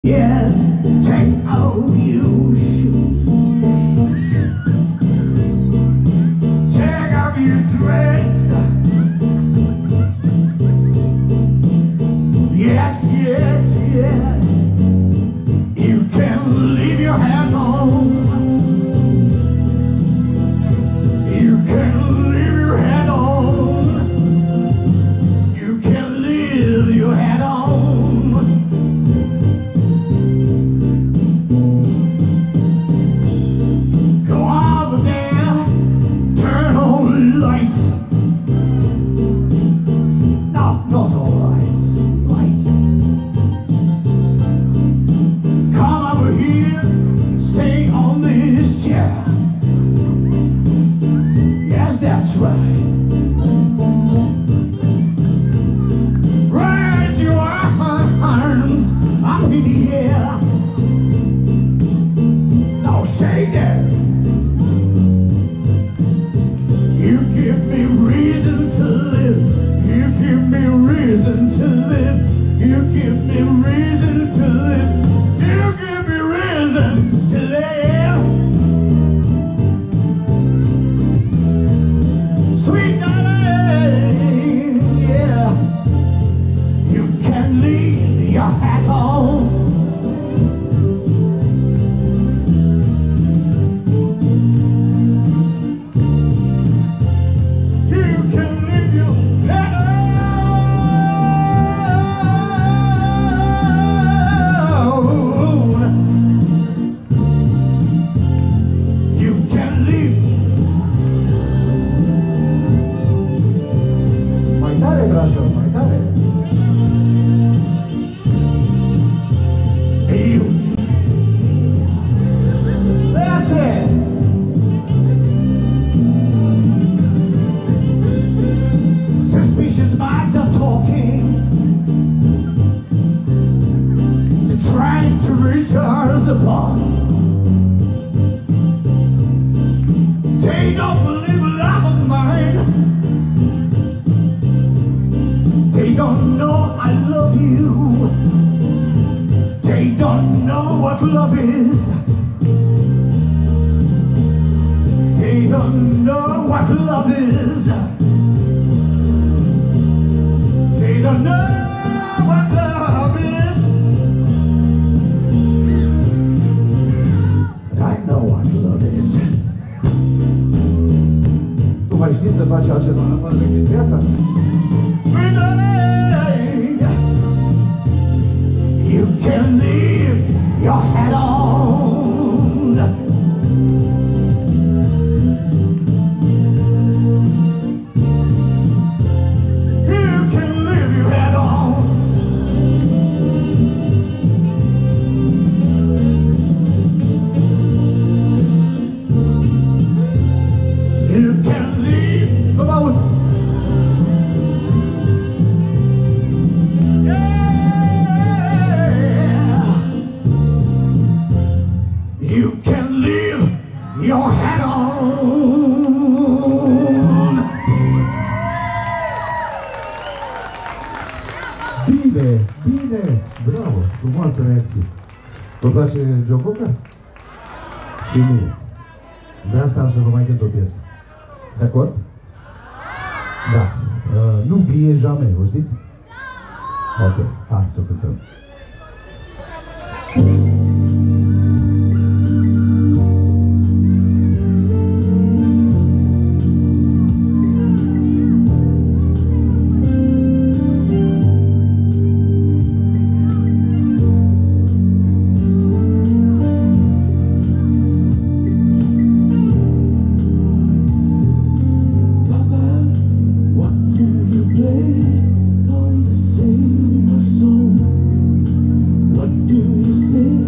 Yes, take off your shoes. Take off your dress. Yes, yes, yes. You can leave your hat on. You can leave your hat on. You can leave your hat on. That's right. Raise your arms up in the air. Now shake it. You give me reason to live. You give me reason to live. You give me reason to live. You give me reason to live. Sweet darling, yeah, you can leave your hat on. You can leave your hat on. You can leave. Mai tare, Brașov, mai tare! That's it! Suspicious minds are talking. They're trying to reach us apart. They don't believe a laugh of mine. They don't know I love you. They don't know what love is. They don't know what love is. They don't know what love is. But I know what love is. Tu mai știi să faci altceva în afară de chestia asta? Sweet darling, you can leave your hat on. You can leave your hat on. You can leave. Nu mă aud! You can leave your hat on. Bine, bine! Bravo! Frumoasă reacție! Vă place Jococa? Și mie. De asta am să vă mai cânt o piesă. De acord? Da. N'oubliez jamais, o știți? Ok, hai să o cântăm. What do you say?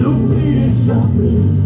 Nuclear shopping.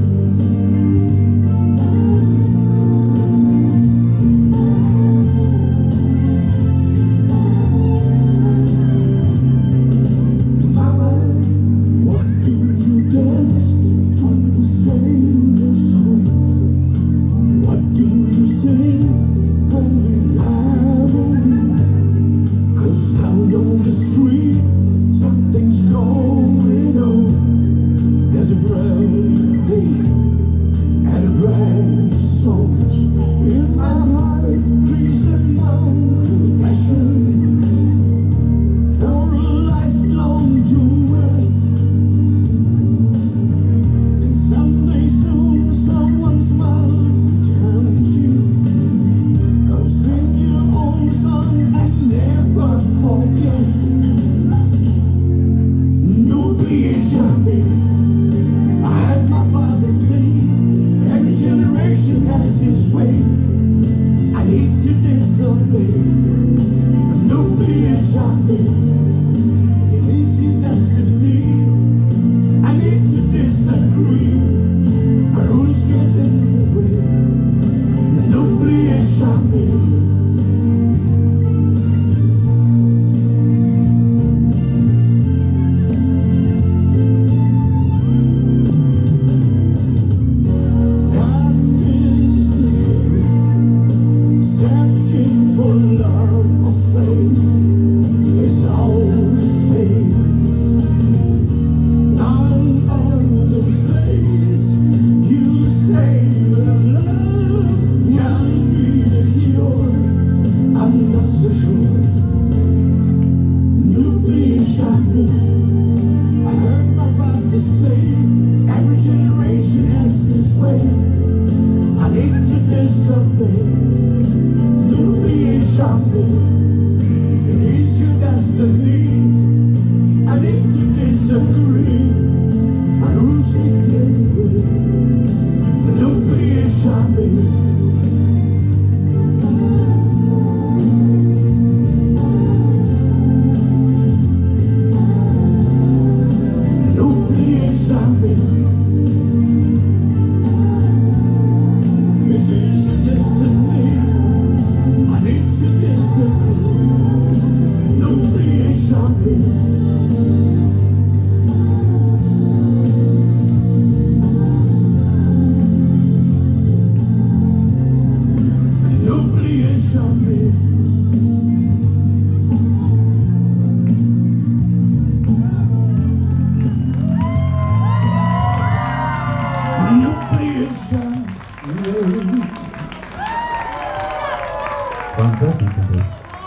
Fantastic cântați.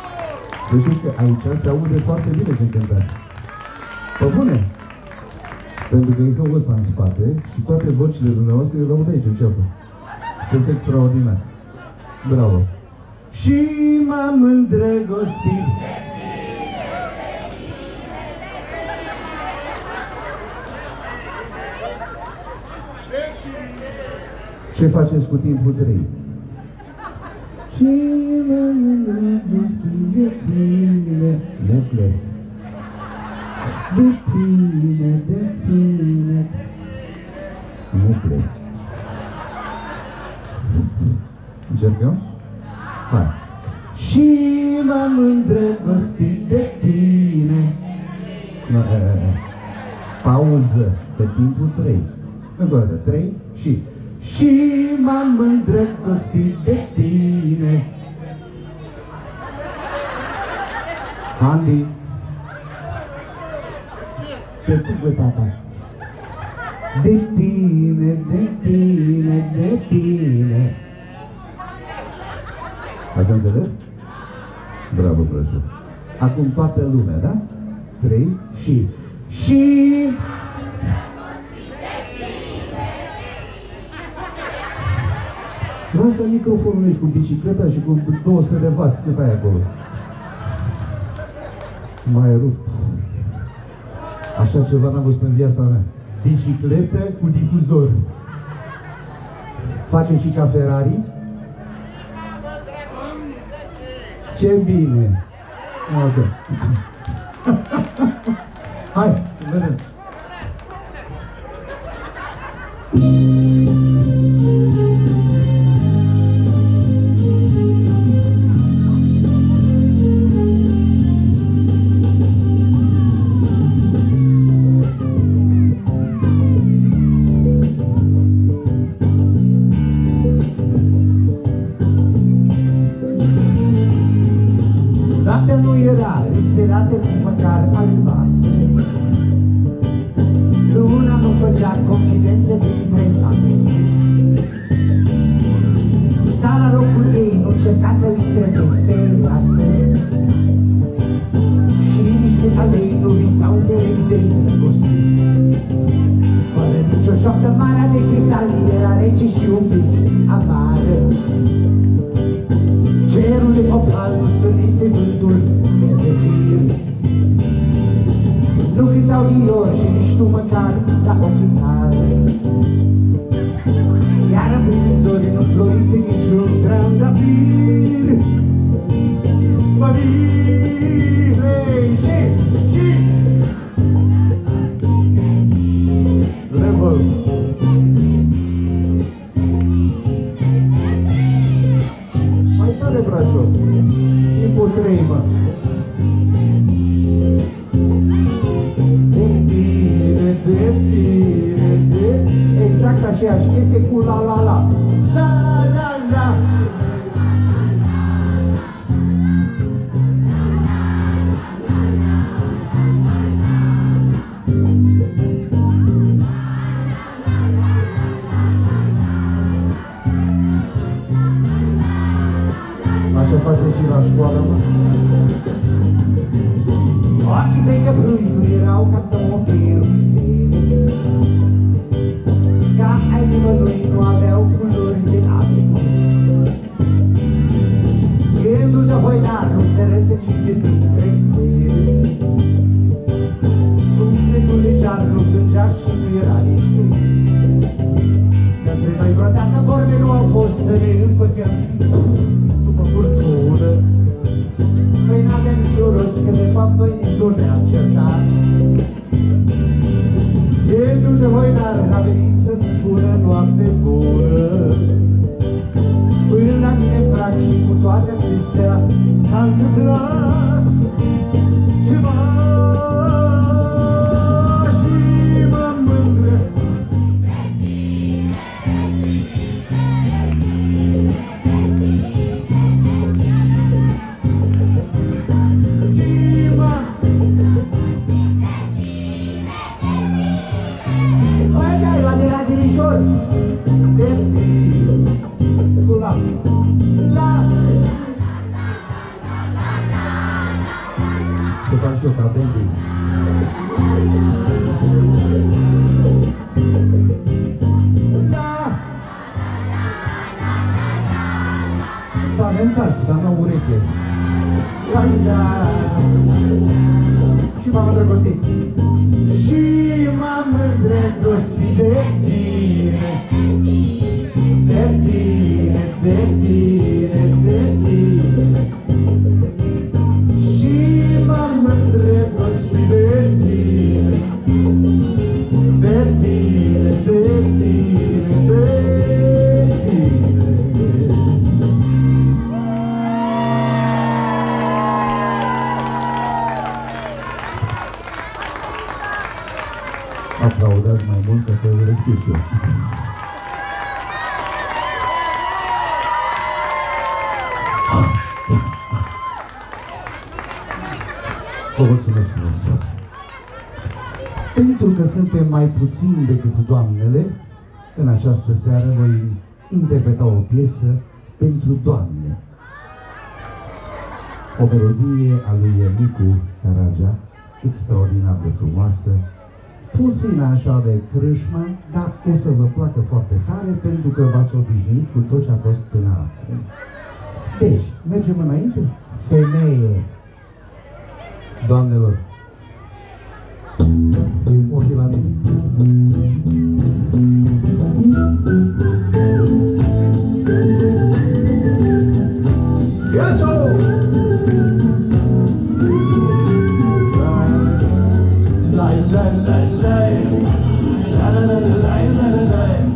Să știți că aici se aude foarte bine când cântați. Pe bune! Pentru că e hăul ăsta în spate și toate vocile dumneavoastră le aud aici în ceapă. Sunteți extraordinar. Bravo! Și m-am îndrăgostit. Ce faceți cu timpul 3? Și m-am îndrăgostit de tine, necles. De tine, de tine, necles. Încercăm? Hai. Și m-am îndrăgostit de tine. Pauză pe timpul 3. Încă o dată, 3 și... Și m-am îndrăgostit de tine. Andy. De tu, tata. De tine, de tine, de tine. Ați înțeles? Bravo, profesor. Acum toată lumea, da? 3 și... Și... Lasă microfonul aici cu bicicleta și cu 200 de W, cât ai acolo? Mai rupt. Așa ceva n-am văzut în viața mea. Bicicletă cu difuzor. Face și ca Ferrari? Ce bine! Ok. Hai, să vedem. Noaptea nu era însterată nici măcar albastre. Luna nu făcea confidențe printre sateliți. Sta la locul ei, nu încerca să intre pe fereastre. Și niște alei nu visau de îndrăgostiți. Fără nicio șoaptă, marea de cristal era rece și un pic amară. Cerul de opal nu stârnise vântul de zefir. Nu cântau viori și nici tu măcar la o chitară. Iar în primii zori nu florise niciun trandafir. Mările și Level. Tare, Brașov, timpul 3, mă. Exact aceeași chestie cu la la la. La la la. Așa face și la școală, mă. Ochii tăi de frui nu erau ca două pirusele. Ca ai nimănui nu aveau culori de ametist. Gândul de hoinar nu se rătăcise printre stele. Sufletul lejar nu plângea și nu era nici trist. Între noi vreodată vorbe nu au fost să ne împăcăm după furtună. Păi n-avea nicio rost, că de fapt noi nici nu ne-am certat. Gândul de hoinar a venit să-mi spună noapte bună. Până la mine în prag și cu toate acestea s-a întâmplat ceva și mă mândră. Să fac și eu ca Bendy. Da! Talentați, dar n-au ureche. Da! Și m-am îndrăgostit. Și m-am îndrăgostit de tine. De tine, de tine, de tine. Și m-am îndrăgostit de tine. De tine, de tine, de tine. Aplaudați mai mult ca să respir și eu. Vă mulțumesc frumos. Pentru că suntem mai puțini decât doamnele, în această seară voi interpreta o piesă pentru doamne. O melodie a lui Nicu Caragea, extraordinar de frumoasă, puțin așa de crâșmă, dar o să vă placă foarte tare pentru că v-ați obișnuit cu tot ce a fost până acum. Deci, mergem înainte? Femeie. Doamnelor, ochii la mine. Yes-o! La la la la la la la la la la la.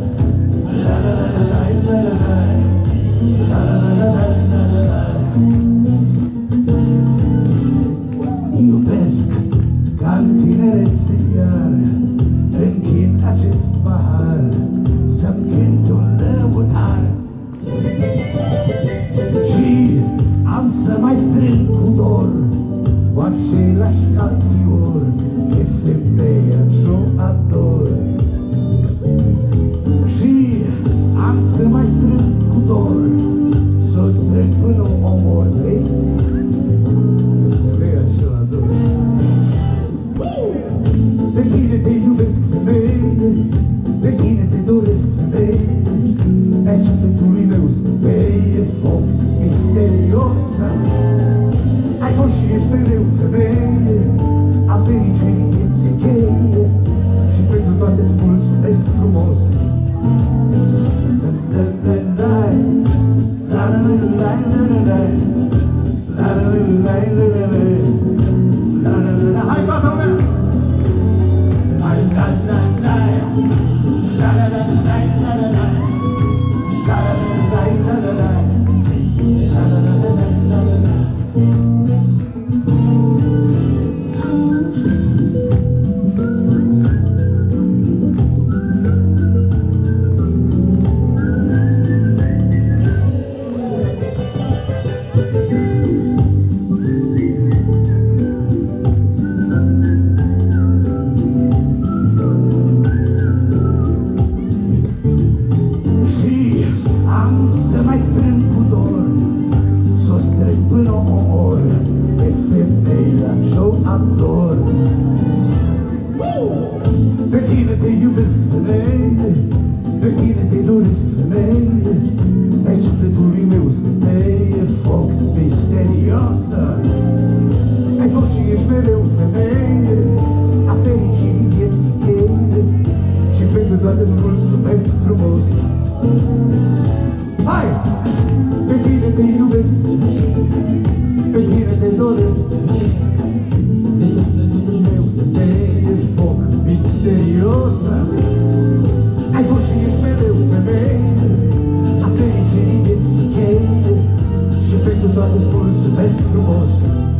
pe tine te doresc, femeie, ai sufletului meu, femeie, foc misterios. Ai fost și ești mereu, femeie, a fericirii vieții cheie, și pentru toate-ți mulțumesc frumos. Hai, toată lumea! Pe tine te iubesc, femeie, pe tine te doresc, femeie, ai sufletului meu, femeie, foc misterioasă. Ai fost și ești mereu, femeie, a fericirii vieții cheie, și pentru toate-ți mulțumesc frumos. Hai! Pe tine te iubesc, pe tine te doresc, ai sufletul meu, femeie, foc misteriosă. Ai fost și ești mereu, femeie, a fericirii vieții cheie, și pentru toate-ți mulțumesc frumos.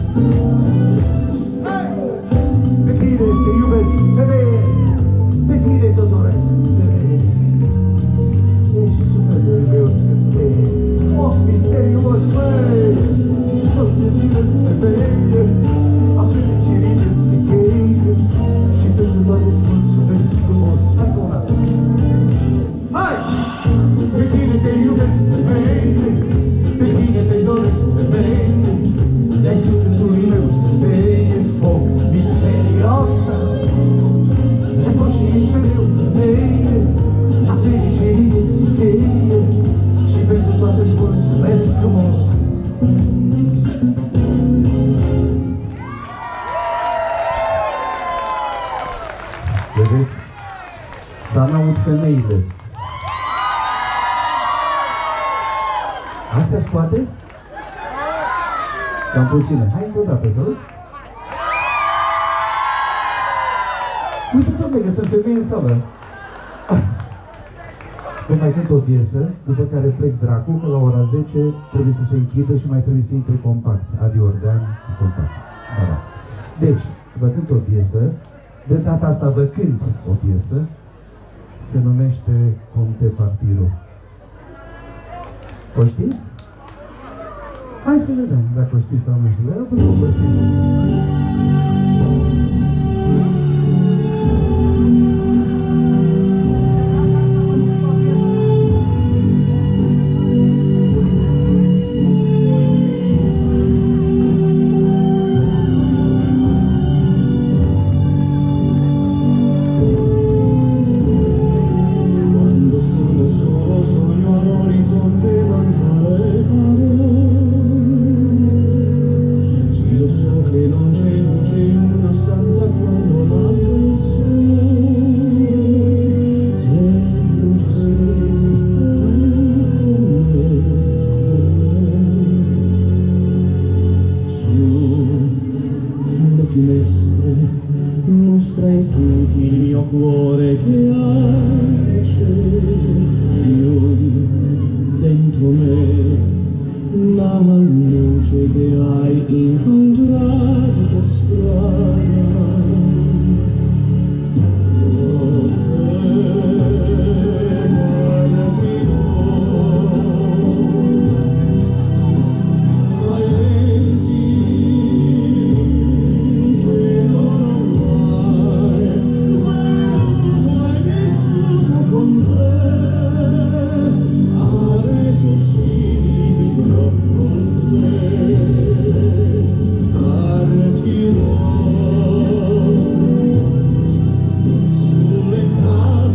Hey! Pe tine te iubesc, femeie, pe tine te doresc, femeie, ești sufletul meu, femeie, foc misterios, măi, toți pe tine, femeie, a fericirii vieții cheie, și pentru toate-ți mulțumesc frumos. Hai! Pe tine te iubesc, femeie, pe tine te doresc, femeie, de-ai sufletului meu, femeie, foc misterioasă. Ai fost și ești mereu, femeie, a fericirii vieții cheie, și pentru toate-ți mulțumesc frumos. Vedeți? Dar n-aud femeile. Astea-s toate? Cam puține. Hai încă o dată, să văd. Uite, dom'le, că sunt femei în sală. Vă mai cânt o piesă, după care plec dracu, că la ora 10 trebuie să se închidă și mai trebuie să intre compact. Adi Ordean, compact. Da. Deci, vă cânt o piesă. De data asta vă cânt o piesă, se numește Conte Partiro. O știți? Hai să vedem dacă o știți sau nu știți. Dar o să o știți. Sulle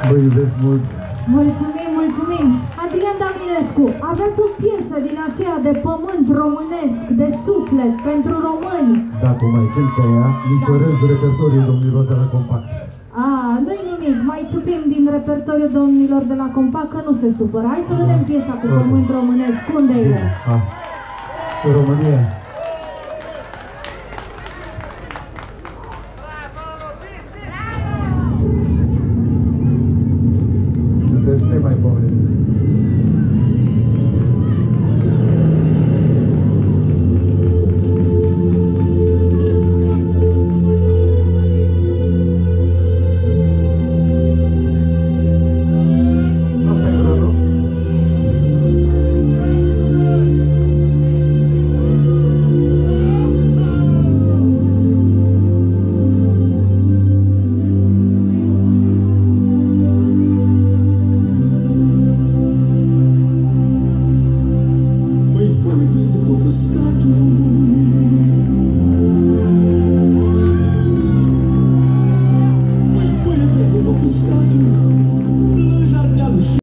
Vă iubesc mult. Mulțumim, mulțumim! Adrian Daminescu, aveți o piesă din aceea de pământ românesc, de suflet, pentru români. Dacă mai cântă ea, licorez repertoriul domnilor de la Compact. Nu-i nimic, mai ciupim din repertoriul domnilor de la Compact, că nu se supără. Hai să vedem piesa cu pământ românesc, unde e? România.